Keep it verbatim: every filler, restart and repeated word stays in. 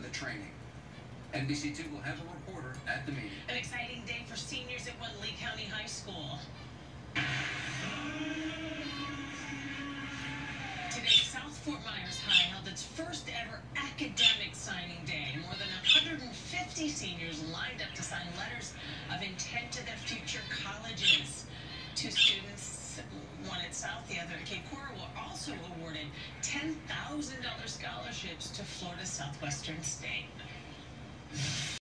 the training. N B C two will have a reporter at the meeting. An exciting day for seniors at one Lee County High School. Today, South Fort Myers High held its first ever academic signing day. More than one hundred fifty seniors lined up to sign letters of intent to their future colleges. Two students, one at South, the other at Cape Coral, were also awarded ten thousand dollars scholarships to Florida Southwestern State.